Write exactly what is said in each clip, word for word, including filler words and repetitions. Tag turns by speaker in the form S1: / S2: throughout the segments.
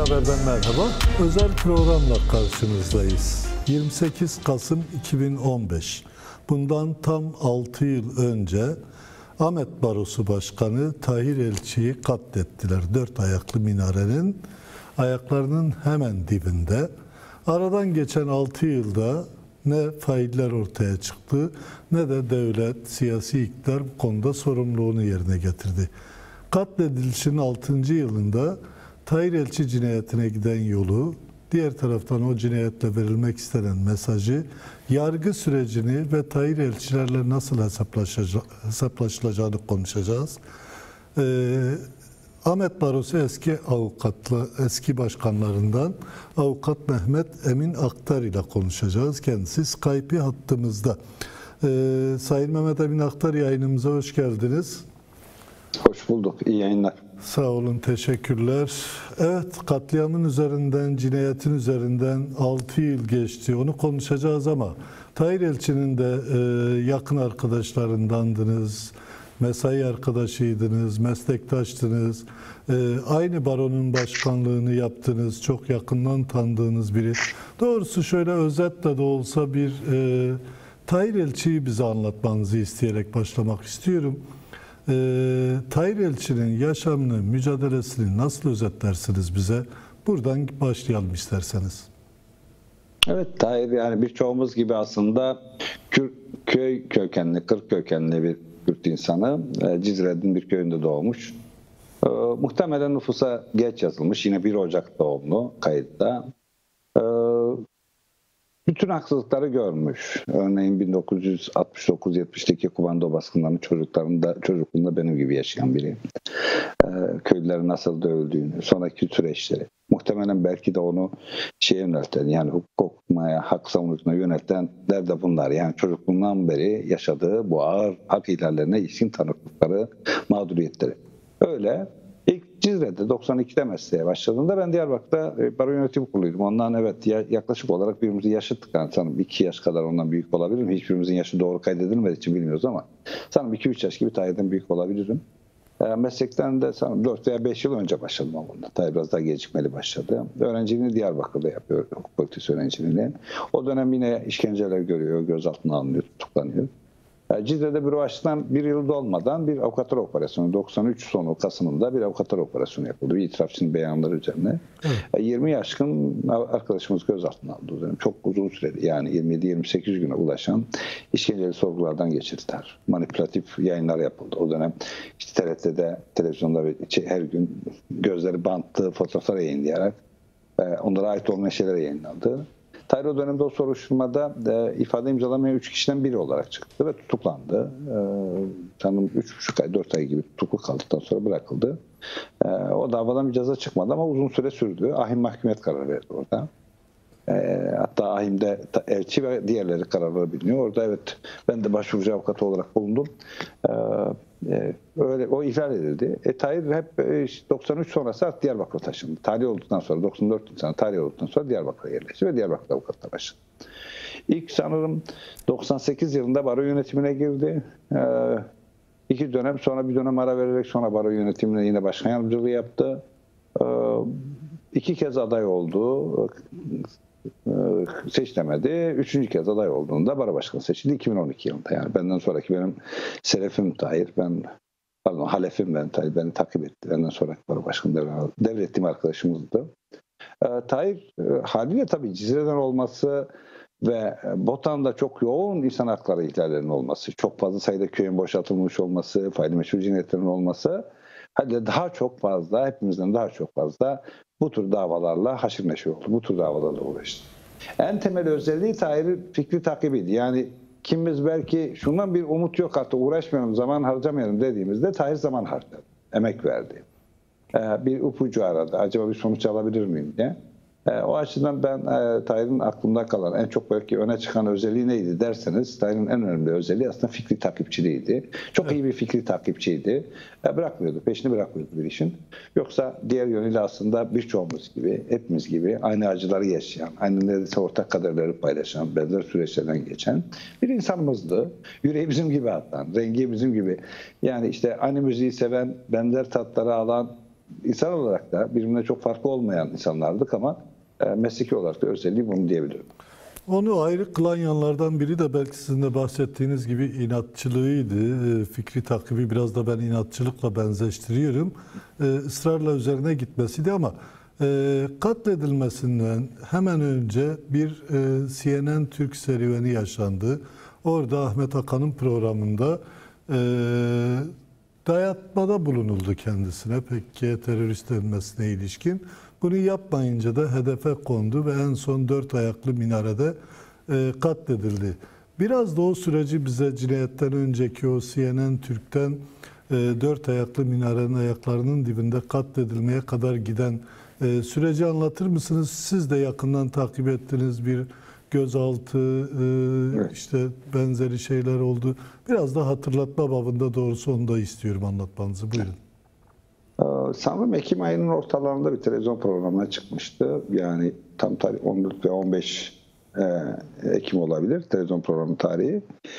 S1: Haber'den merhaba. Özel programla karşınızdayız. yirmi sekiz Kasım iki bin on beş. Bundan tam altı yıl önce Ahmet Barosu Başkanı Tahir Elçi'yi katlettiler. Dört ayaklı minarenin ayaklarının hemen dibinde. Aradan geçen altı yılda ne failler ortaya çıktı ne de devlet, siyasi iktidar bu konuda sorumluluğunu yerine getirdi. Katledilişin altıncı yılında Tahir Elçi cinayetine giden yolu, diğer taraftan o cinayetle verilmek istenen mesajı, yargı sürecini ve Tahir Elçilerle nasıl hesaplaşılacağını konuşacağız. Ee, Ahmet Barosu eski avukatlı, eski başkanlarından Avukat Mehmet Emin Aktar ile konuşacağız. Kendisi Skype hattımızda. Ee, Sayın Mehmet Emin Aktar, yayınımıza hoş geldiniz.
S2: Hoş bulduk. İyi yayınlar.
S1: Sağ olun, teşekkürler. Evet, katliamın üzerinden, cinayetin üzerinden altı yıl geçti. Onu konuşacağız ama Tahir Elçi'nin de e, yakın arkadaşlarındandınız, mesai arkadaşıydınız, meslektaştınız. E, aynı baronun başkanlığını yaptınız, çok yakından tanıdığınız biri. Doğrusu şöyle özetle de olsa bir e, Tahir Elçi'yi bize anlatmanızı isteyerek başlamak istiyorum. Ee, Tahir Elçi'nin yaşamını, mücadelesini nasıl özetlersiniz bize? Buradan başlayalım isterseniz.
S2: Evet, Tahir yani birçoğumuz gibi aslında Kürt, köy kökenli, Kırk kökenli bir Kürt insanı. Cizre'nin bir köyünde doğmuş. Ee, muhtemelen nüfusa geç yazılmış. Yine bir Ocak doğumlu kayıtta. Ee, Bütün haksızlıkları görmüş. Örneğin bin dokuz yüz altmış dokuz yetmişteki komando baskınlarının çocuklarında, çocukluğunda benim gibi yaşayan biri. Ee, köylülerin nasıl dövüldüğünü, sonraki süreçleri. Muhtemelen belki de onu şeye yönelten, yani hukuk okumaya, hak savunucuna yöneltenler de bunlar. Yani çocukluğundan beri yaşadığı bu ağır hak ihlallerine ilişkin tanıklıkları, mağduriyetleri. Öyle. İlk Cizre'de doksan ikide mesleğe başladığında ben Diyarbakır'da baro yönetim kuruluydum. Ondan evet yaklaşık olarak birbirimizi yaşıttık. Yani sanırım iki yaş kadar ondan büyük olabilirim. Hiçbirimizin yaşı doğru kaydedilmediği için bilmiyoruz ama sanırım iki üç yaş gibi Tahir'den büyük olabilirim. E, meslekten de sanırım dört veya beş yıl önce başladım onunla. Tahir biraz daha gecikmeli başladı. Öğrenciliğini Diyarbakır'da yapıyor, hukuk fakültesi öğrenciliğini. O dönem yine işkenceler görüyor, gözaltına alınıyor, tutuklanıyor. Cizre'de büro açtıktan bir yıl dolmadan bir avukatlar operasyonu, doksan üç sonu Kasım'ında bir avukatlar operasyonu yapıldı. Bir itirafçının beyanları üzerine. Evet. yirmi yaşkın arkadaşımız gözaltına aldı o dönem. Çok uzun süredi, yani yirmi yedi yirmi sekiz güne ulaşan işkenceli sorgulardan geçirdiler. Manipülatif yayınlar yapıldı. O dönem işte T R T'de, televizyonda her gün gözleri bantlı fotoğraflar yayınlayarak onlara ait olmayan şeyler yayınlandı. Tahir o dönemde o soruşturmada e, ifade imzalamayan üç kişiden biri olarak çıktı ve tutuklandı. E, sanırım üç buçuk ay, dört ay gibi tutuklu kaldıktan sonra bırakıldı. E, o davadan bir ceza çıkmadı ama uzun süre sürdü. Ahim mahkumiyet kararı verdi orada. E, hatta Ahim'de elçi ve diğerleri kararları biliniyor. Orada evet, ben de başvurucu avukatı olarak bulundum. E, e, öyle o ihlal edildi. E, Tahir hep e, doksan üç sonrası artık Diyarbakır'a taşındı. Tarih olduktan sonra, doksan dört insan tarih olduktan sonra Diyarbakır'a yerleşti ve Diyarbakır'da avukatla başladı. İlk sanırım doksan sekiz yılında baro yönetimine girdi. E, iki dönem sonra bir dönem ara vererek sonra baro yönetimine yine başkan yardımcılığı yaptı. E, iki kez aday oldu. Seçilemedi. Üçüncü kez aday olduğunda baro başkanı seçildi iki bin on iki yılında. Yani benden sonraki benim selefim Tahir, ben pardon halefim ben Tahir, beni takip etti. Benden sonraki baro başkanı devrettiğim arkadaşımızdı. E, Tahir e, haliyle tabii Cizre'den olması ve Botan'da çok yoğun insan hakları ihlallerinin olması, çok fazla sayıda köyün boşaltılmış olması, faili meşru cinayetlerinin olması, hadi daha çok fazla, hepimizden daha çok fazla bu tür davalarla haşır neşir oldu. Bu tür davalarla uğraştı. En temel özelliği Tahir'in fikri takibiydi. Yani kimimiz belki şundan bir umut yok, artık uğraşmayalım, zaman harcamayalım dediğimizde Tahir zaman harcadı, emek verdi. Ee, bir ipucu aradı. Acaba bir sonuç alabilir miyim diye. E, o açıdan ben e, Tahir'in aklımda kalan en çok belki öne çıkan özelliği neydi derseniz, Tahir'in en önemli özelliği aslında fikri takipçiliğiydi. Çok evet. iyi bir fikri takipçiydi. E, bırakmıyordu, peşini bırakmıyordu bir işin. Yoksa diğer yönüyle aslında birçoğumuz gibi, hepimiz gibi aynı acıları yaşayan, aynı neredeyse ortak kaderleri paylaşan, benzer süreçlerden geçen bir insanımızdı. Yüreği bizim gibi atan, rengi bizim gibi. Yani işte aynı müziği seven, benzer tatları alan, insan olarak da birbirine çok farklı olmayan insanlardık ama e, mesleki olarak da özelliği bunu diyebilirim.
S1: Onu ayrı kılan yanlardan biri de belki sizin de bahsettiğiniz gibi inatçılığıydı. Fikri takibi biraz da ben inatçılıkla benzeştiriyorum. Israrla üzerine gitmesiydi ama katledilmesinden hemen önce bir C N N Türk serüveni yaşandı. Orada Ahmet Hakan'ın programında dayatmada bulunuldu kendisine P K K terörist denmesine ilişkin. Bunu yapmayınca da hedefe kondu ve en son dört ayaklı minarede e, katledildi. Biraz da o süreci bize cinayetten önceki o C N N Türk'ten e, dört ayaklı minarenin ayaklarının dibinde katledilmeye kadar giden e, süreci anlatır mısınız? Siz de yakından takip ettiniz, bir gözaltı, e,
S2: Evet.
S1: işte benzeri şeyler oldu. Biraz da hatırlatma babında doğrusu onu da istiyorum anlatmanızı. Buyurun.
S2: Sanırım Ekim ayının ortalarında bir televizyon programına çıkmıştı. Yani tam tarih on dört ve on beş Ekim olabilir televizyon programı tarihi.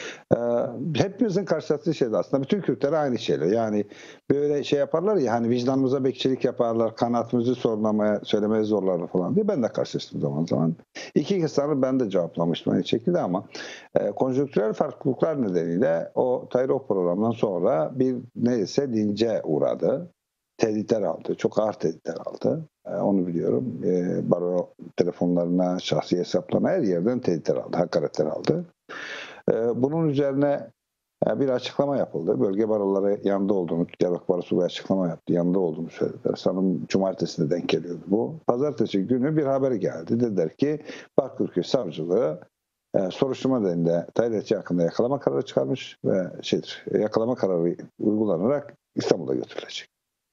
S2: Hepimizin karşılaştığı şeydi aslında. Bütün Kürtler aynı şeyler. Yani böyle şey yaparlar ya, hani vicdanımıza bekçilik yaparlar, kanaatimizi sormaya, söylemeye zorlarlar falan diye. Ben de karşılaştım zaman zaman. İki kez sanırım ben de cevaplamıştım aynı şekilde ama konjonktürel farklılıklar nedeniyle o Tahir Ok programından sonra bir neyse lince uğradı. Tehditler aldı. Çok ağır tehditler aldı. Onu biliyorum. Baro telefonlarına, şahsi hesaplarına her yerden tehditler aldı. Hakaretler aldı. Bunun üzerine bir açıklama yapıldı. Bölge baroları yanında olduğunu, Diyarbakır Barosu bir açıklama yaptı. Yanında olduğunu söylediler. Sanırım cumartesine denk geliyordu bu. Pazartesi günü bir haber geldi. Dediler ki Bakırköy Savcılığı soruşturma nedeniyle Tahir hakkında yakalama kararı çıkarmış ve şeydir, yakalama kararı uygulanarak İstanbul'a götürülecek.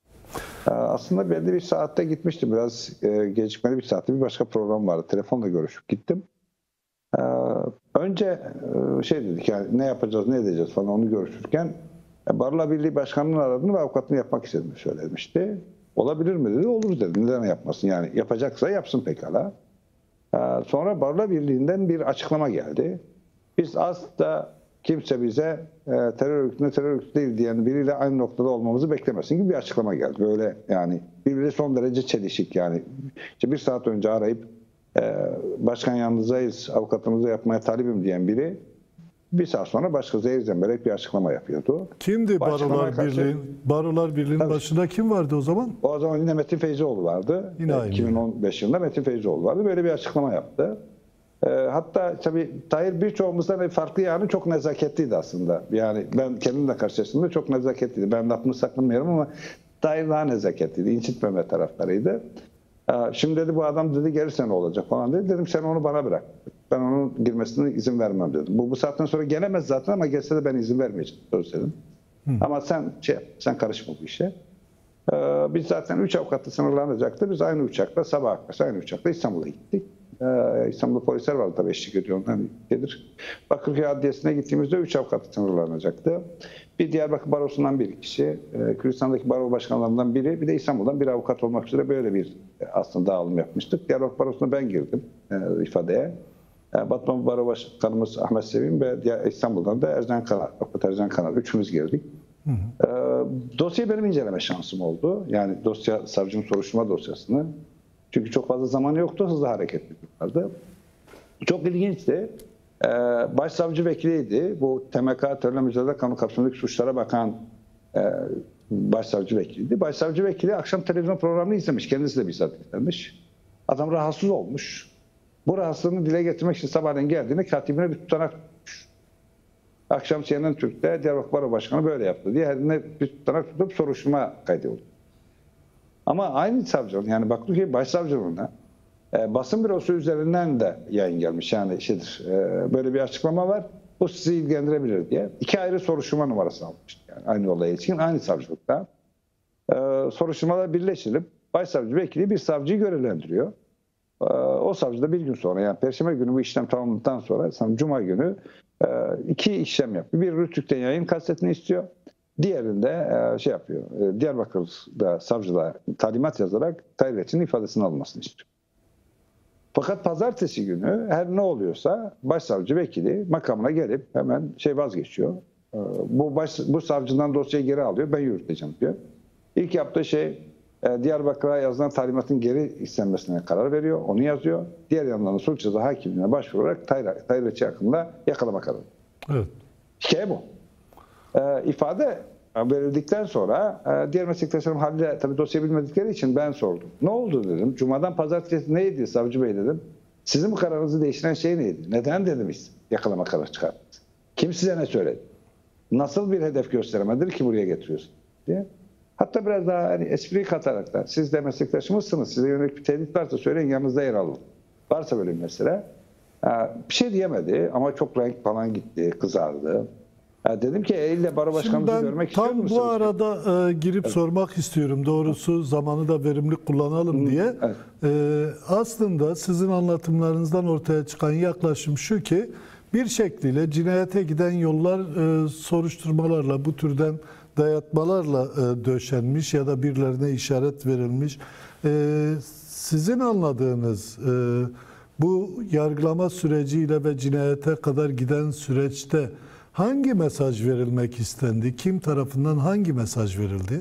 S2: Aslında belli bir saatte gitmiştim. Biraz e, gecikmeli bir saatte bir başka program vardı. Telefonla görüşüp gittim. E, önce e, şey dedik, yani ne yapacağız, ne edeceğiz falan onu görüşürken e, Barolar Birliği Başkanı'nın aradığını ve avukatını yapmak istediğini söylemişti. Olabilir mi dedi. Olur dedi. Neden yapmasın? Yani yapacaksa yapsın pekala. E, sonra Barolar Birliği'nden bir açıklama geldi. Biz asla kimse bize e, terör örgütüne terör örgütü değil diyen biriyle aynı noktada olmamızı beklemesin gibi bir açıklama geldi. Böyle yani birbiri son derece çelişik yani. İşte bir saat önce arayıp e, başkan yanınızdayız, avukatımızı yapmaya talibim diyen biri bir saat sonra başka zehir zemberek bir açıklama yapıyordu.
S1: Kimdi Barolar
S2: karşı,
S1: Birliği? Barolar Birliği'nin başında kim vardı o zaman?
S2: O zaman yine Metin Feyzioğlu vardı.
S1: Yine aynı.
S2: iki bin on beş yılında Metin Feyzioğlu vardı. Böyle bir açıklama yaptı. Hatta tabii Tahir birçoğumuzdan farklı yani çok nezaketliydi aslında. Yani ben kendimle karşılaştığımda çok nezaketliydi. Ben lafını saklamıyorum ama Tahir daha nezaketliydi. İncitmeme taraftarıydı. Şimdi dedi bu adam dedi gelirse ne olacak falan dedi. Dedim sen onu bana bırak. Ben onun girmesine izin vermem dedim. Bu, bu saatten sonra gelemez zaten ama gelse de ben izin vermeyeceğim. Söz dedim. Hı. Ama sen şey, sen karışma bu işe. Biz zaten üç avukatla sınırlanacaktı. Biz aynı uçakla sabah akşam aynı uçakla İstanbul'a gittik. Ee, İstanbul'da polisler vardı tabii eşlik ediyor ondan gelir. Bakırköy Adliyesi'ne gittiğimizde üç avukat sınırlanacaktı. Bir Diyarbakır Barosu'ndan bir kişi, e, Kürdistan'daki baro başkanlarından biri, bir de İstanbul'dan bir avukat olmak üzere böyle bir e, aslında dağılım yapmıştık. Diyarbakır Barosu'na ben girdim e, ifadeye. E, Batman Baro Başkanımız Ahmet Sevim ve İstanbul'dan da Ercan Kanar, avukat Ercan Kanar. Üçümüz girdik. Hı hı. E, dosyayı benim inceleme şansım oldu. Yani dosya, savcının soruşturma dosyasını. Çünkü çok fazla zaman yoktu, hızlı hareket ediyorlardı. Çok ilginçti. Ee, başsavcı vekiliydi. Bu T M K, terörle mücadele kanunu kapsamındaki suçlara bakan e, başsavcı vekiliydi. Başsavcı vekili akşam televizyon programını izlemiş. Kendisi de bizzat izlemiş. Adam rahatsız olmuş. Bu rahatsızlığını dile getirmek için sabahleyin geldiğinde katibine bir tutanak tutmuş. Akşam C N N Türk'te Diyarbakır Baro Başkanı böyle yaptı diye her bir tutanak tutup soruşturma kaydediyordu. Ama aynı savcının yani Bakırköy Başsavcılığına e, basın bürosu üzerinden de yayın gelmiş. Yani şeydir, e, böyle bir açıklama var. Bu sizi ilgilendirebilir diye. İki ayrı soruşturma numarası almış. Yani aynı olaya ilişkin aynı savcılıkta. E, soruşturmalar birleştirilip Başsavcı vekili bir savcıyı görevlendiriyor. E, o savcı da bir gün sonra yani Perşembe günü bu işlem tamamlandıktan sonra sanırım Cuma günü e, iki işlem yapıyor. Bir Rütük'ten yayın kasetini istiyor. Diğerinde şey yapıyor, Diyarbakır'da savcılığa talimat yazarak Tahir ifadesini almasını istiyor. Fakat pazartesi günü her ne oluyorsa başsavcı vekili makamına gelip hemen şey vazgeçiyor. Bu baş, bu savcından dosyayı geri alıyor, ben yürüteceğim diyor. İlk yaptığı şey e, Diyarbakır'a yazılan talimatın geri istenmesine karar veriyor. Onu yazıyor. Diğer yandan da suç ceza hakimliğine başvurarak Tahir Reçi hakkında yakalama kararı.
S1: Evet.
S2: Hikaye bu. E, ifade verildikten sonra e, diğer meslektaşlarım halde tabii dosya bilmedikleri için ben sordum. Ne oldu dedim. Cuma'dan pazartesi neydi savcı bey dedim. Sizin bu kararınızı değiştiren şey neydi? Neden dedim biz yakalama kararı çıkardınız? Kim size ne söyledi? Nasıl bir hedef gösteremedir ki buraya getiriyorsun diye. Hatta biraz daha hani espriyi katarak da siz de meslektaşımızsınız. Size yönelik bir tehdit varsa söyleyin yanınızda yer alın. Varsa böyle bir mesele. E, bir şey diyemedi ama çok renk falan gitti, kızardı. Ya dedim ki elle baro başkanımızı görmek istiyor
S1: tam
S2: musunuz?
S1: bu arada e, girip evet. sormak istiyorum. Doğrusu zamanı da verimli kullanalım diye.
S2: Evet.
S1: E, aslında sizin anlatımlarınızdan ortaya çıkan yaklaşım şu ki bir şekliyle cinayete giden yollar e, soruşturmalarla, bu türden dayatmalarla e, döşenmiş ya da birilerine işaret verilmiş. E, sizin anladığınız e, bu yargılama süreciyle ve cinayete kadar giden süreçte hangi mesaj verilmek istendi? Kim tarafından hangi mesaj verildi?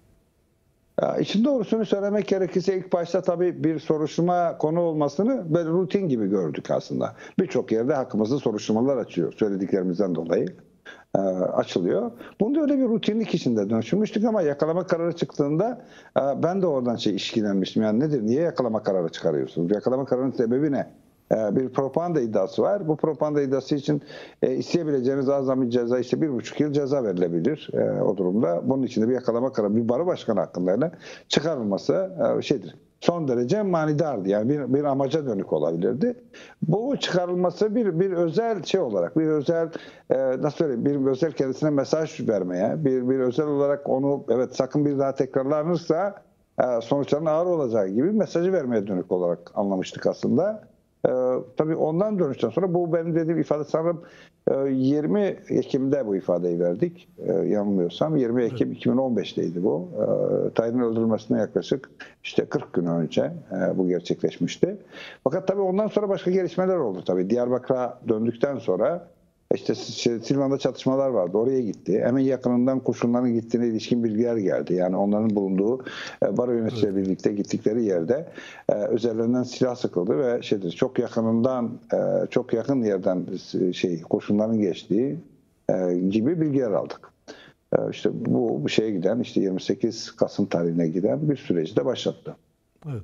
S2: Ya işin doğrusunu söylemek gerekirse ilk başta tabii bir soruşturma konu olmasını böyle rutin gibi gördük aslında. Birçok yerde hakkımızda soruşturmalar açıyor söylediklerimizden dolayı. E, açılıyor. Bunda öyle bir rutinlik içinde dönüşmüştük ama yakalama kararı çıktığında e, ben de oradan şey işkilenmiştim. Yani nedir? Niye yakalama kararı çıkarıyorsunuz? Yakalama kararının sebebi ne? Bir propaganda iddiası var. Bu propaganda iddiası için e, isteyebileceğiniz azami ceza işte bir buçuk yıl ceza verilebilir e, o durumda. Bunun için de bir yakalama kararı bir baro başkanı hakkında çıkarılması e, şeydir. Son derece manidardı. Yani bir, bir amaca dönük olabilirdi. Bu çıkarılması bir bir özel şey olarak, bir özel e, nasıl söyleyeyim, bir özel kendisine mesaj vermeye, bir bir özel olarak onu evet sakın bir daha tekrarlanırsa e, sonuçların ağır olacağı gibi mesajı vermeye dönük olarak anlamıştık aslında. Ee, tabii ondan dönüşten sonra bu benim dediğim ifade sanırım e, yirmi Ekim'de bu ifadeyi verdik. E, yanılmıyorsam yirmi Ekim iki bin on beş'teydi bu. E, Tahir'in öldürülmesine yaklaşık işte kırk gün önce e, bu gerçekleşmişti. Fakat tabii ondan sonra başka gelişmeler oldu tabii. Diyarbakır'a döndükten sonra İşte Silvan'da çatışmalar vardı. Oraya gitti. Hemen yakınından kurşunların gittiğine ilişkin bilgiler geldi. Yani onların bulunduğu baro yöneticileriyle birlikte gittikleri yerde üzerlerinden silah sıkıldı ve şeydir, çok yakınından çok yakın yerden şey kurşunların geçtiği gibi bilgiler aldık. İşte bu bu şeye giden işte yirmi sekiz Kasım tarihine giden bir süreci de başlattı.
S1: Evet.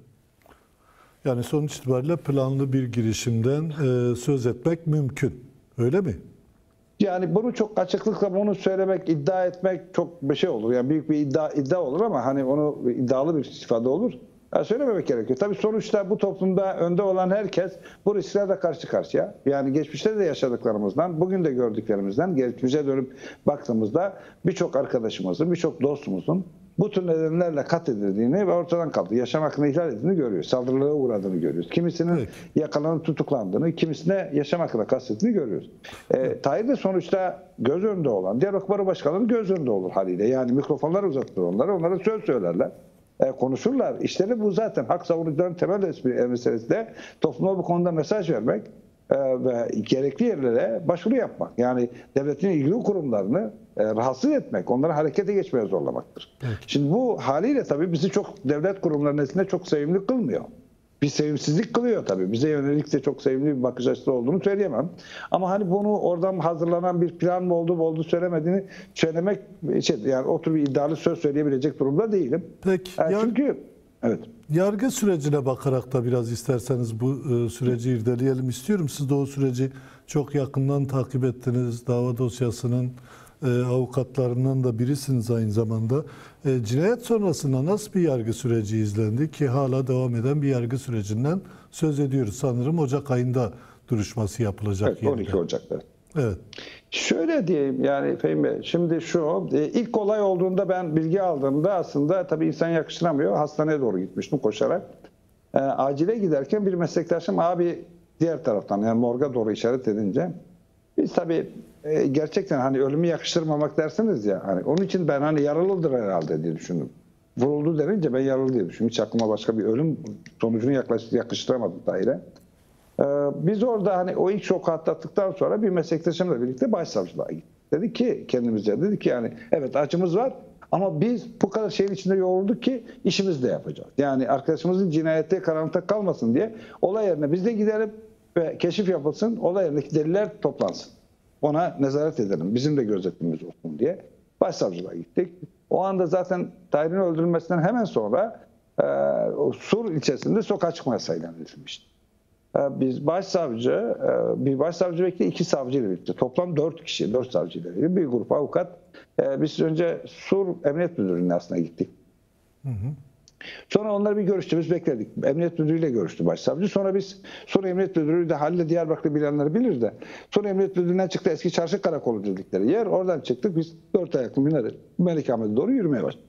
S1: Yani sonuç itibariyle planlı bir girişimden söz etmek mümkün. Öyle mi?
S2: Yani bunu çok açıklıkla bunu söylemek, iddia etmek çok bir şey olur. Yani büyük bir iddia iddia olur ama hani onu iddialı bir ifade olur. Yani söylememek gerekiyor. Tabii sonuçta bu toplumda önde olan herkes bu risklerle karşı karşıya. Yani geçmişte de yaşadıklarımızdan, bugün de gördüklerimizden, geçmişe dönüp baktığımızda birçok arkadaşımızın, birçok dostumuzun bu tür nedenlerle katledildiğini ve ortadan kaldı. Yaşam hakkını ihlal edildiğini görüyoruz. Saldırılara uğradığını görüyoruz. Kimisinin evet. yakalanıp tutuklandığını, kimisine yaşam hakkına kastettiğini görüyoruz. E, Tahir de sonuçta göz önünde olan, Diyarbakır Baro Başkanı'nın göz önünde olur haliyle. Yani mikrofonlar uzatılır onlara, onlara söz söylerler. E, konuşurlar. İşleri bu zaten. Hak savunucuların temel meselesi de topluma bu konuda mesaj vermek e, ve gerekli yerlere başvuru yapmak. Yani devletin ilgili kurumlarını e, rahatsız etmek, onları harekete geçmeye zorlamaktır. Evet. Şimdi bu haliyle tabii bizi çok devlet kurumları nezdinde çok sevimli kılmıyor. Bir sevimsizlik kılıyor tabii. Bize yönelik de çok sevimli bir bakış açısı olduğunu söyleyemem. Ama hani bunu oradan hazırlanan bir plan mı oldu, oldu söylemediğini söylemek şey, yani o tür bir iddialı söz söyleyebilecek durumda değilim.
S1: Peki.
S2: Yani
S1: yar-
S2: çünkü evet.
S1: Yargı sürecine bakarak da biraz isterseniz bu e, süreci irdeleyelim istiyorum. Siz de o süreci çok yakından takip ettiniz. Dava dosyasının e, avukatlarından da birisiniz aynı zamanda. E, cinayet sonrasında nasıl bir yargı süreci izlendi ki hala devam eden bir yargı sürecinden söz ediyoruz. Sanırım Ocak ayında duruşması yapılacak.
S2: Evet, on iki Ocak'ta.
S1: Evet.
S2: Şöyle diyeyim yani Fehmi Bey, şimdi şu ilk olay olduğunda ben bilgi aldığımda aslında tabii insan yakıştıramıyor. Hastaneye doğru gitmiştim koşarak. E, acile giderken bir meslektaşım abi diğer taraftan yani morga doğru işaret edince biz tabii e, gerçekten hani ölümü yakıştırmamak dersiniz ya hani onun için ben hani yaralıdır herhalde diye düşündüm. Vuruldu denince ben yaralı diye düşündüm. Hiç aklıma başka bir ölüm sonucunu yaklaş, yakıştıramadım daire. Ee, biz orada hani o ilk şoku atlattıktan sonra bir meslektaşımla birlikte başsavcılığa gittik. Dedi ki kendimizce dedi ki yani evet acımız var Ama biz bu kadar şeyin içinde yoğrulduk ki işimizi de yapacağız. Yani arkadaşımızın cinayette karanlıkta kalmasın diye olay yerine biz de gidelim ve keşif yapılsın, olay yerindeki deliller toplansın. Ona nezaret edelim, bizim de gözetimimiz olsun diye başsavcılığa gittik. O anda zaten Tahir'in öldürülmesinden hemen sonra e, Sur ilçesinde sokağa çıkma yasağı ilan edilmişti. E, biz başsavcı, e, bir başsavcı vekili, iki savcı ile birlikte, toplam dört kişi, dört savcı ile birlikte bir grup avukat. E, biz önce Sur Emniyet Müdürlüğü'ne aslında gittik. Hı hı. Sonra onları bir görüştü, biz bekledik. Emniyet Müdürü'yle görüştü başsavcı. Sonra biz Sur Emniyet Müdürü de Halil Diyarbakırlı bilenleri bilir de Sur Emniyet Müdürlüğü'nden çıktı, eski Çarşı Karakolu dedikleri yer. Oradan çıktık, biz dört ayaklı minare Melikahmet'e doğru yürümeye başladık.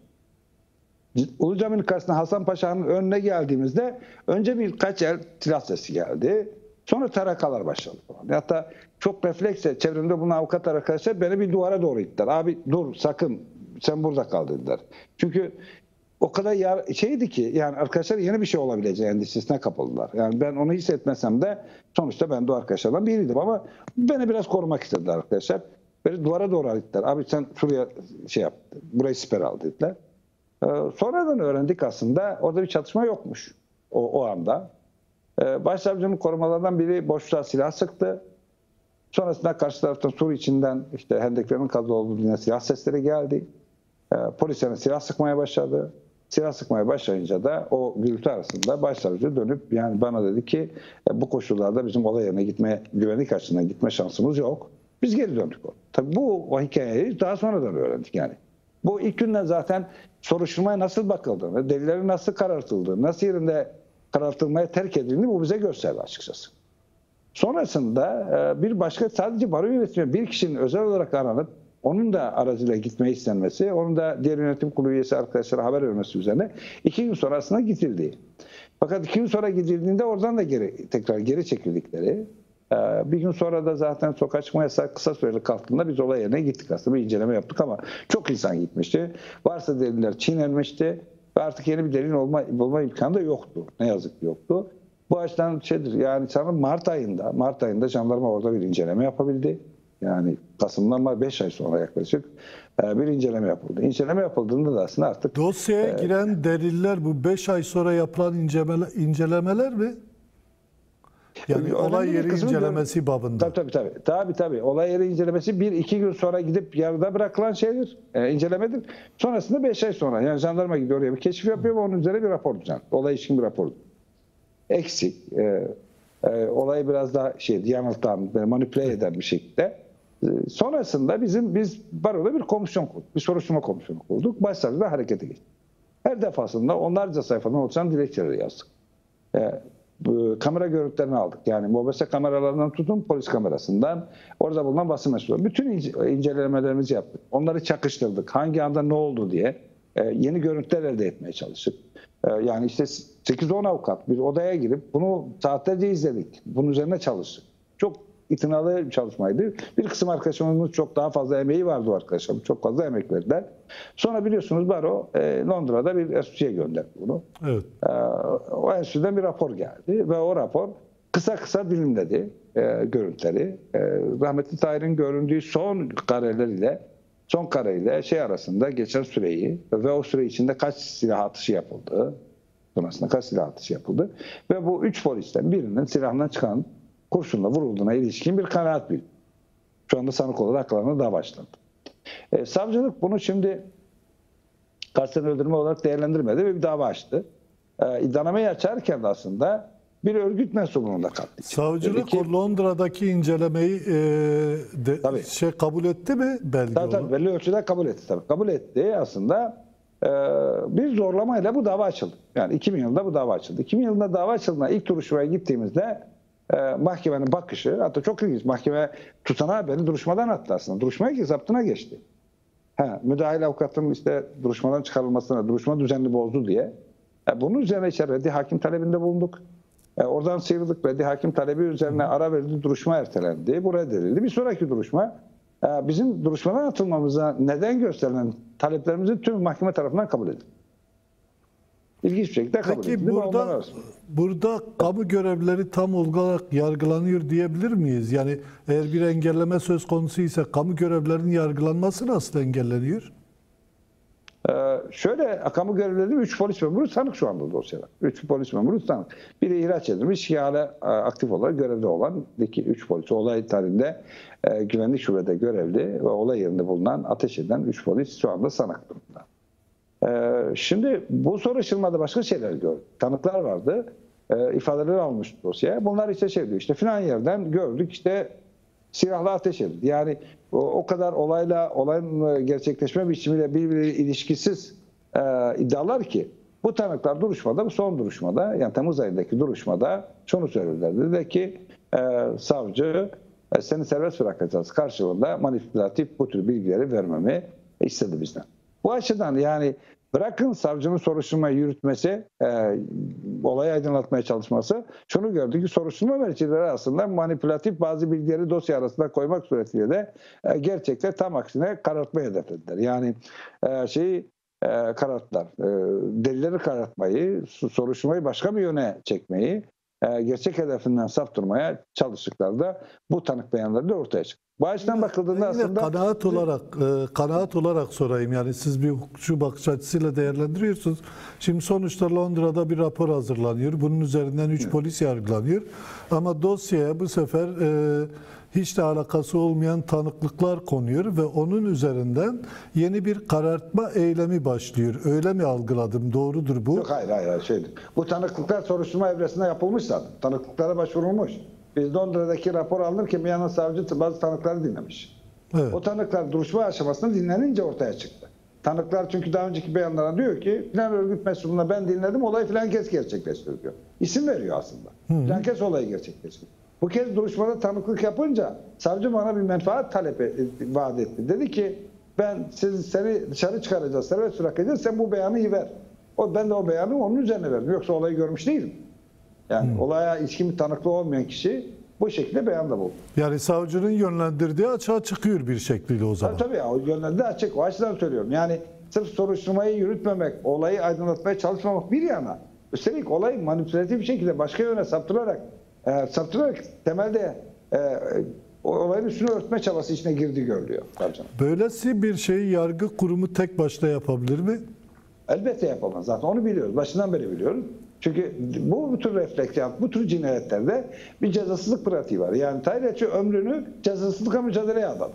S2: Ulu Cami'nin karşısına Hasan Paşa'nın önüne geldiğimizde önce birkaç el silah sesi geldi. Sonra tarakalar başladı falan. Hatta çok refleksle çevremde bulunan avukat arkadaşlar beni bir duvara doğru ittiler. Abi dur sakın sen burada kal dediler. Çünkü o kadar yar, şeydi ki yani arkadaşlar yeni bir şey olabileceği endişesine kapıldılar. Yani ben onu hissetmesem de sonuçta ben de o arkadaşlardan biriydim ama beni biraz korumak istediler arkadaşlar. Beni duvara doğru ittiler. Abi sen şuraya şey yap, burayı siper al dediler. Ee, sonradan öğrendik aslında orada bir çatışma yokmuş o, o anda. Ee, başsavcının korumalardan biri boşluğa silah sıktı. Sonrasında karşı taraftan Sur içinden işte hendeklerin kazı olduğu silah sesleri geldi. Ee, polislerin silah sıkmaya başladı. Silah sıkmaya başlayınca da o gürültü arasında başsavcı dönüp yani bana dedi ki e, bu koşullarda bizim olay yerine gitme, güvenlik açısından gitme şansımız yok. Biz geri döndük. Tabii bu o hikayeyi daha sonradan öğrendik yani. Bu ilk günden zaten soruşturmaya nasıl bakıldığını, delillerin nasıl karartıldığını, nasıl yerinde karartılmaya terk edildiğini bu bize gösterdi açıkçası. Sonrasında bir başka sadece baro yönetimi bir kişinin özel olarak aranıp onun da aracıyla gitmeyi istenmesi, onun da diğer yönetim kurulu üyesi arkadaşlara haber vermesi üzerine iki gün sonrasında gidildi. Fakat iki gün sonra gidildiğinde oradan da geri, tekrar geri çekildikleri. Bir gün sonra da zaten sokağa çıkma yasağı kısa süreli kalktığında biz olay yerine gittik aslında bir inceleme yaptık ama çok insan gitmişti. Varsa deliller çiğnenmişti ve artık yeni bir delil olma, bulma imkanı da yoktu. Ne yazık ki yoktu. Bu açıdan şeydir yani sanırım Mart ayında, Mart ayında jandarma orada bir inceleme yapabildi. Yani Kasım'dan beş ay sonra yaklaşık bir inceleme yapıldı. İnceleme yapıldığında da aslında artık...
S1: Dosyaya e, giren deliller bu beş ay sonra yapılan incelemeler, incelemeler mi? Yani olay yeri incelemesi gör... babında.
S2: Tabii tabii tabii. Tabii tabii. Olay yeri incelemesi bir iki gün sonra gidip yarıda bırakılan şeydir. E, incelemedir. Sonrasında beş ay sonra yani jandarma gidiyor oraya bir keşif yapıyor ve onun üzerine bir rapor düzenliyor. Olay ilişkin bir rapor. Eksik. E, e, olayı biraz daha şey yanıltan, manipüle eden bir şekilde. E, sonrasında bizim biz baroda bir komisyon kurduk. Bir soruşturma komisyonu kurduk. Başsavcı da harekete geçti. Her defasında onlarca sayfadan oluşan dilekçeleri yazdık. E, Bu, kamera görüntülerini aldık. Yani mobese kameralarından tutun polis kamerasından orada bulunan basın mensupları. Bütün ince, incelemelerimizi yaptık. Onları çakıştırdık. Hangi anda ne oldu diye e, yeni görüntüler elde etmeye çalıştık. E, yani işte sekiz on avukat bir odaya girip bunu saatlerce izledik. Bunun üzerine çalıştık. Çok itinalı bir çalışmaydı. Bir kısım arkadaşlarımızın çok daha fazla emeği vardı o arkadaşlarım. Çok fazla emek verdiler. Sonra biliyorsunuz baro e, Londra'da bir enstitüye gönderdi bunu. Evet. E, o enstitüden bir rapor geldi ve o rapor kısa kısa dilimledi e, görüntüleri. E, rahmetli Tahir'in göründüğü son kareleriyle son kareyle şey arasında geçen süreyi ve o süre içinde kaç silah atışı yapıldı. Sonrasında kaç silah atışı yapıldı. Ve bu üç polisten birinin silahından çıkan kurşunla vurulduğuna ilişkin bir kanaat bildi. Şu anda sanık olarak aklarına daha başladı. E, savcılık bunu şimdi kasten öldürme olarak değerlendirmedi ve bir dava açtı. E, iddianameyi açarken de aslında bir örgüt mensubunun da katledildi.
S1: Savcılık ki, o Londra'daki incelemeyi e, de, şey kabul etti mi belge
S2: tabii, tabii, belli ölçüde kabul etti. Tabii. Kabul etti aslında. E, bir zorlamayla bu dava açıldı. Yani iki bin yılında bu dava açıldı. iki bin yılında dava açıldığında ilk duruşmaya gittiğimizde e, mahkemenin bakışı, hatta çok ilginç, mahkeme tutanağı beni duruşmadan attı aslında. Duruşmaya ki zaptına geçti. Ha, müdahil avukatın işte duruşmadan çıkarılmasına, duruşma düzenli bozdu diye. E, bunun üzerine işte reddi hakim talebinde bulunduk. E, oradan sıyrıldık. Reddi hakim talebi üzerine ara verildi, duruşma ertelendi. Bu reddedildi. Bir sonraki duruşma e, bizim duruşmadan atılmamıza neden gösterilen taleplerimizin tüm mahkeme tarafından kabul edildi. İlginç bir şekilde kabul edildi.
S1: Peki burada, burada kamu görevlileri tam olarak yargılanıyor diyebilir miyiz? Yani eğer bir engelleme söz konusu ise kamu görevlilerinin yargılanması nasıl engelleniyor?
S2: şöyle kamu görevlileri üç polis memuru sanık şu anda dosyada. üç polis memuru sanık. Biri ihraç edilmiş, hala e, aktif olarak görevde olan iki üç polis. Olay tarihinde e, güvenlik şubede görevli ve olay yerinde bulunan, ateş eden üç polis şu anda sanık durumda. E, şimdi bu soruşturmada başka şeyler gördük. Tanıklar vardı. E, ifadeleri almış dosyaya. Bunlar işte şey diyor, işte filan yerden gördük, işte silahla ateş edildi. Yani o, o kadar olayla, olayın gerçekleşme biçimiyle birbirine ilişkisiz e, iddialar ki bu tanıklar duruşmada, bu son duruşmada, yani Temmuz ayındaki duruşmada şunu söylediler. Dedi ki e, savcı e, seni serbest bırakacağız karşılığında manipülatif bu tür bilgileri vermemi istedi bizden. Bu açıdan yani bırakın savcının soruşturmayı yürütmesi, e, olayı aydınlatmaya çalışması, şunu gördük ki soruşturma mercileri aslında manipülatif bazı bilgileri dosya arasında koymak suretiyle de e, gerçekte tam aksine karartmayı hedeflediler. Yani e, şeyi e, kararttılar, e, delilleri karartmayı, soruşturmayı başka bir yöne çekmeyi, e, gerçek hedefinden saptırmaya çalıştıklarında bu tanık beyanları da ortaya çıktı. Bu açıdan bakıldığında
S1: Yine
S2: aslında
S1: kanaat olarak e, kanaat olarak sorayım, yani siz bir hukukçu bakış açısıyla değerlendiriyorsunuz. Şimdi sonuçta Londra'da bir rapor hazırlanıyor. Bunun üzerinden üç polis yargılanıyor. Ama dosyaya bu sefer e, hiç de alakası olmayan tanıklıklar konuyor ve onun üzerinden yeni bir karartma eylemi başlıyor. Öyle mi algıladım? Doğrudur bu.
S2: Yok, hayır hayır hayır şeydir. Bu tanıklıklar soruşturma evresinde yapılmış zaten. Tanıklıklara başvurulmuş. Biz Londra'daki rapor alınırken bir yandan savcı bazı tanıkları dinlemiş. Evet. O tanıklar duruşma aşamasında dinlenince ortaya çıktı. Tanıklar çünkü daha önceki beyanlara diyor ki filan örgüt mensubuna ben dinledim, olay filan kez gerçekleştirdi diyor. İsim veriyor aslında. Hı. Filan kez olayı gerçekleştirdi. Bu kez duruşmada tanıklık yapınca savcı bana bir menfaat talebi vaat etti. Dedi ki ben siz, seni dışarı çıkaracağız, serbest bırakacağız, sen bu beyanı iyi ver. O, ben de o beyanı onun üzerine verdim. Yoksa olayı görmüş değilim. Yani hmm. olaya ilişkin bir tanıklığı olmayan kişi bu şekilde beyanda bulundu.
S1: Yani savcının yönlendirdiği açığa çıkıyor bir şekilde o zaman.
S2: Tabii tabii ya, o yönlendirdiği açık. O açıdan söylüyorum. Yani sırf soruşturmayı yürütmemek, olayı aydınlatmaya çalışmamak bir yana, üstelik olayı manipülatif bir şekilde başka yöne saptırarak, e, saptırarak temelde e, olayın üstünü örtme çabası içine girdiği görülüyor.
S1: Böylesi bir şeyi yargı kurumu tek başına yapabilir mi?
S2: Elbette yapamaz. Zaten onu biliyoruz. Başından beri biliyoruz. Çünkü bu tür refleksiyat, bu tür cinayetlerde bir cezasızlık pratiği var. Yani Tayretçi ömrünü cezasızlıkla mücadeleye adadı.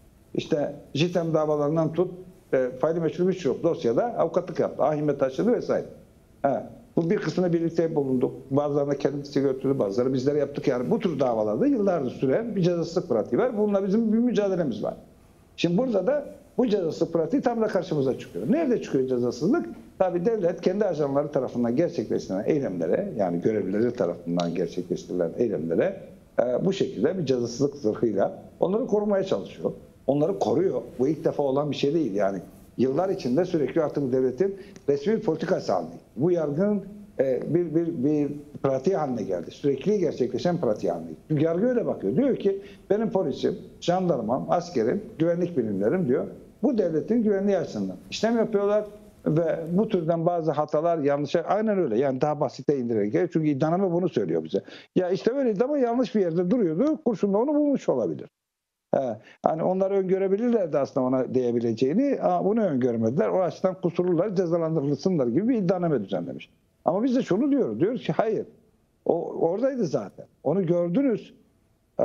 S2: İşte JITEM davalarından tut, e, faili meçhul birçok dosyada avukatlık yaptı. Ahime taşıdı vesaire. He. Bu bir kısmına birlikte bulunduk. Bazılarına kendisi götürdü, bazıları bizlere yaptık. Yani bu tür davalarda yıllardır süren bir cezasızlık pratiği var. Bununla bizim bir mücadelemiz var. Şimdi burada da bu cezasızlık pratiği tam da karşımıza çıkıyor. Nerede çıkıyor cezasızlık? Tabii devlet kendi ajanları tarafından gerçekleştirilen eylemlere, yani görevlileri tarafından gerçekleştirilen eylemlere e, bu şekilde bir cezasızlık zırhıyla onları korumaya çalışıyor. Onları koruyor. Bu ilk defa olan bir şey değil. Yani yıllar içinde sürekli artık devletin resmi politikası haline. Bu yargının e, bir, bir, bir pratiği haline geldi. Sürekli gerçekleşen pratiği haline. Çünkü yargı öyle bakıyor. Diyor ki benim polisim, jandarmam, askerim, güvenlik birimlerim diyor. Bu devletin güvenliği açısından işlem yapıyorlar. Ve bu türden bazı hatalar, yanlışlar aynen öyle. Yani daha basite indirerek. Çünkü iddianame bunu söylüyor bize. Ya işte öyleydi ama yanlış bir yerde duruyordu. Kurşun da onu bulmuş olabilir. He. Hani onlar öngörebilirlerdi aslında ona diyebileceğini. Ama bunu öngörmediler. O açıdan kusurlular cezalandırılsınlar gibi bir iddianame düzenlemiş. Ama biz de şunu diyoruz. Diyoruz ki hayır. O oradaydı zaten. Onu gördünüz. Ee,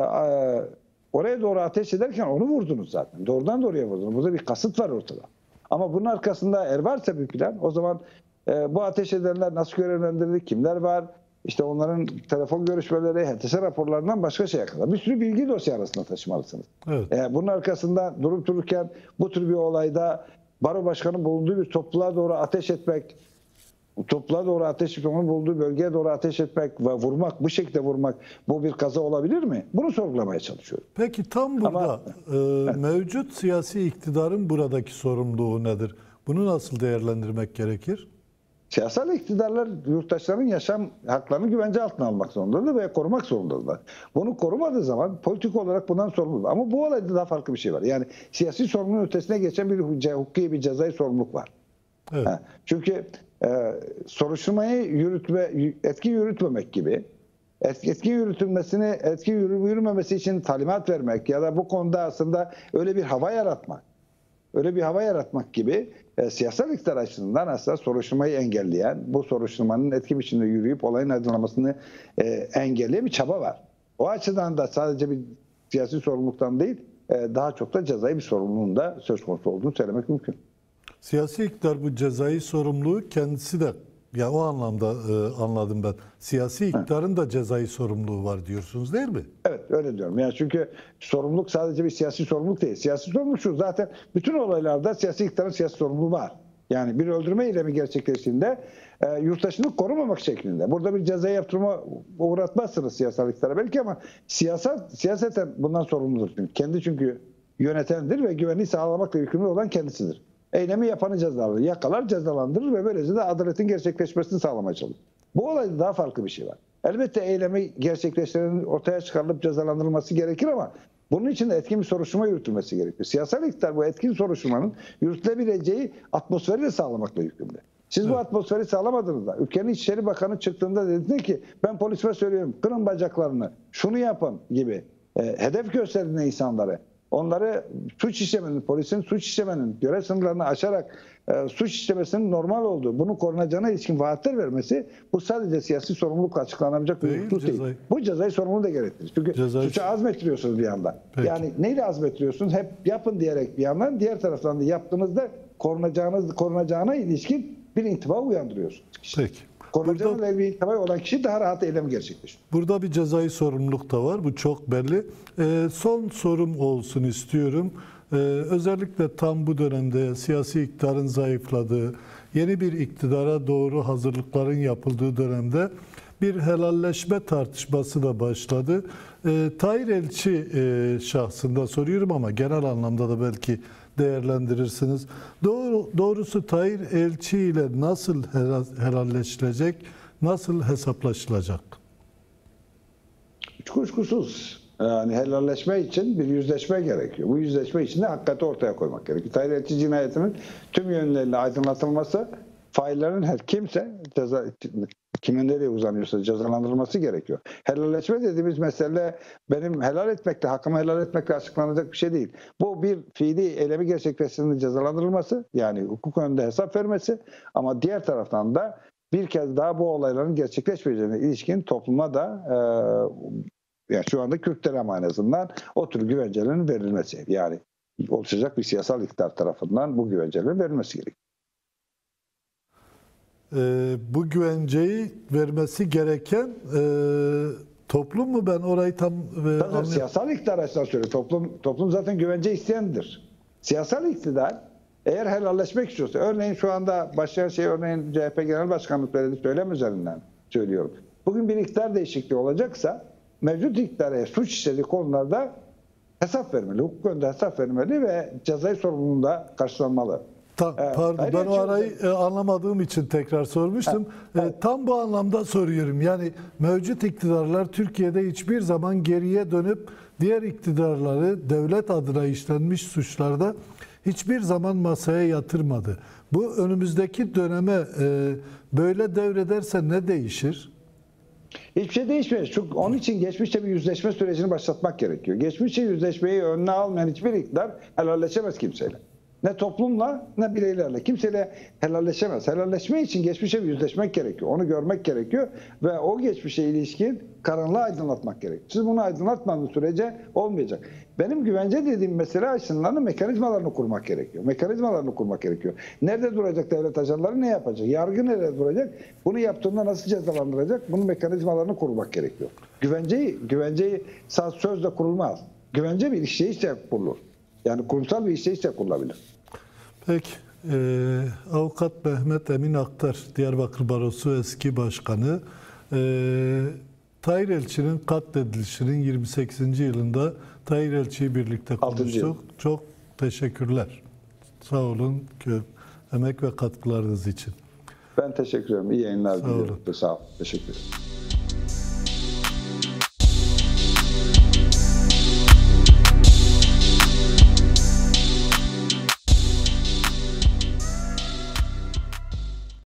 S2: oraya doğru ateş ederken onu vurdunuz zaten. Doğrudan doğruya vurdunuz. Burada bir kasıt var ortada. Ama bunun arkasında eğer varsa bir plan, o zaman e, bu ateş edenler nasıl görevlendirildi, kimler var, işte onların telefon görüşmeleri, H T S raporlarından başka şeye kadar bir sürü bilgi dosya arasında taşımalısınız. Evet. E, bunun arkasında durup dururken bu tür bir olayda baro başkanı bulunduğu bir topluluğa doğru ateş etmek, topluluğa doğru ateş etmek, onun bulunduğu bölgeye doğru ateş etmek ve vurmak, bu şekilde vurmak, bu bir kaza olabilir mi? Bunu sorgulamaya çalışıyoruz.
S1: Peki tam burada Ama, e, mevcut siyasi iktidarın buradaki sorumluluğu nedir? Bunu nasıl değerlendirmek gerekir?
S2: Siyasal iktidarlar yurttaşların yaşam haklarını güvence altına almak zorundadır ve korumak zorundadır. Bunu korumadığı zaman politik olarak bundan sorumludur. Ama bu olayda daha farklı bir şey var. Yani siyasi sorumluluğun ötesine geçen bir hukuki bir cezai sorumluluk var. Evet. Ha, çünkü e, soruşturmayı yürütme, etki yürütmemek gibi, etki, etki yürütülmesini, etki yürü, yürümemesi için talimat vermek ya da bu konuda aslında öyle bir hava yaratmak öyle bir hava yaratmak gibi e, siyasal iktidar açısından aslında soruşturmayı engelleyen, bu soruşturmanın etki biçiminde yürüyüp olayın aydınlanmasını e, engelleyen bir çaba var. O açıdan da sadece bir siyasi sorumluluktan değil, e, daha çok da cezai bir sorumluluğun da söz konusu olduğunu söylemek mümkün.
S1: Siyasi iktidar bu cezai sorumluluğu kendisi de, ya o anlamda e, anladım ben. Siyasi iktidarın da cezai sorumluluğu var diyorsunuz değil mi?
S2: Evet, öyle diyorum. Yani çünkü sorumluluk sadece bir siyasi sorumluluk değil. Siyasi sorumluluk şu, zaten bütün olaylarda siyasi iktidarın siyasi sorumluluğu var. Yani bir öldürme eylemi gerçekleştiğinde e, yurttaşını korumamak şeklinde. Burada bir ceza yaptırma uğratmazsınız siyasal iktidara belki ama siyasal, siyaseten bundan sorumludur. Çünkü. Kendi çünkü yönetendir ve güvenliği sağlamakla yükümlü olan kendisidir. Eylemi yapanı cezalandırır, yakalar, cezalandırır ve böylece de adaletin gerçekleşmesini sağlamaya çalışır. Bu olayda daha farklı bir şey var. Elbette eylemi gerçekleştirenin ortaya çıkarılıp cezalandırılması gerekir ama bunun için de etkin bir soruşturma yürütülmesi gerekiyor. Siyasal iktidar bu etkin soruşturmanın yürütülebileceği atmosferi de sağlamakla yükümlü. Siz evet. bu atmosferi sağlamadığınızda, ülkenin İçişleri Bakanı çıktığında dedi ki ben polisime söylüyorum kırın bacaklarını, şunu yapın gibi e, hedef gösterdiğinde insanları, onları suç işlemenin, polisin suç işlemenin görev sınırlarını aşarak e, suç işlemesinin normal olduğu, bunun korunacağına ilişkin vaatler vermesi, bu sadece siyasi sorumluluk açıklanabilecek bir husus değil. değil. Bu cezai sorumluluğu da gerektirir. Çünkü cezai... suça azmettiriyorsunuz bir yandan. Peki. Yani neyle azmettiriyorsunuz? Hep yapın diyerek bir yandan, diğer taraftan da yaptığınızda korunacağınız, korunacağına ilişkin bir intiba uyandırıyorsunuz.
S1: Peki.
S2: Korunacağına bir intiba olan kişi daha rahat eylemi gerçekleştiriyor.
S1: Burada bir cezai sorumluluk da var. Bu çok belli. Ee, son sorum olsun istiyorum. Ee, özellikle tam bu dönemde siyasi iktidarın zayıfladığı, yeni bir iktidara doğru hazırlıkların yapıldığı dönemde bir helalleşme tartışması da başladı. Ee, Tahir Elçi e, şahsında soruyorum ama genel anlamda da belki değerlendirirsiniz. Doğru, doğrusu Tahir Elçi ile nasıl helalleşilecek, nasıl hesaplaşılacak?
S2: Hiç kuşkusuz. Yani helalleşme için bir yüzleşme gerekiyor. Bu yüzleşme için de hakikati ortaya koymak gerekiyor. Tahir Elçi cinayetinin tüm yönleriyle aydınlatılması, faillerin her kimse ceza, kimin nereye uzanıyorsa cezalandırılması gerekiyor. Helalleşme dediğimiz mesele benim helal etmekle, hakkımı helal etmekle açıklanacak bir şey değil. Bu bir fiili eylemi gerçekleştiğinde cezalandırılması, yani hukuk önünde hesap vermesi ama diğer taraftan da bir kez daha bu olayların gerçekleşmeyeceğine ilişkin topluma da e, yani şu anda Kürtlere ama en azından o tür güvencelerin verilmesi. Yani oluşacak bir siyasal iktidar tarafından bu güvencelerin verilmesi gerekiyor.
S1: Ee, bu güvenceyi vermesi gereken e, toplum mu? Ben orayı tam
S2: e, siyasal iktidar açısından söylüyorum. Toplum, toplum zaten güvence isteyendir. Siyasal iktidar eğer helalleşmek istiyorsa, örneğin şu anda başlayan şey, örneğin C H P Genel Başkanlık söylediği söylem üzerinden söylüyorum. Bugün bir iktidar değişikliği olacaksa mevcut iktidara suç işlediği konularda hesap vermeli, hukuk önünde hesap vermeli ve cezai sorumluluğunda karşılanmalı.
S1: Tam, pardon, ben o arayı e, anlamadığım için tekrar sormuştum. Ha, e, tam bu anlamda soruyorum. Yani mevcut iktidarlar Türkiye'de hiçbir zaman geriye dönüp diğer iktidarları devlet adına işlenmiş suçlarda hiçbir zaman masaya yatırmadı. Bu önümüzdeki döneme e, böyle devrederse ne değişir?
S2: Hiçbir şey değişmiyor. Çünkü onun için geçmişte bir yüzleşme sürecini başlatmak gerekiyor. Geçmişte yüzleşmeyi önüne almayan hiçbir iktidar helalleşemez kimseyle. Ne toplumla ne bireylerle. Kimseyle helalleşemez. Helalleşme için geçmişe bir yüzleşmek gerekiyor. Onu görmek gerekiyor ve o geçmişe ilişkin karanlığı aydınlatmak gerekiyor. Siz bunu aydınlatmadığınız sürece olmayacak. Benim güvence dediğim mesele açısından da mekanizmalarını kurmak gerekiyor. Mekanizmalarını kurmak gerekiyor. Nerede duracak devlet ajanları, ne yapacak? Yargı nerede duracak? Bunu yaptığında nasıl cezalandıracak? Bunun mekanizmalarını kurmak gerekiyor. Güvenceyi, güvenceyi sözle kurulmaz. Güvence bir işleyişle kurulur. Yani kurumsal bir işleyişle kurulabilir.
S1: Peki. Ee, Avukat Mehmet Emin Aktar, Diyarbakır Barosu eski başkanı. Ee, Tahir Elçi'nin katledilişinin yirmi sekizinci yılında Tahir Elçi'yi birlikte konuştuk. Çok teşekkürler. Sağ olun emek ve katkılarınız için.
S2: Ben teşekkür ederim. İyi yayınlar diliyorum. Sağ olun. Teşekkür ederim.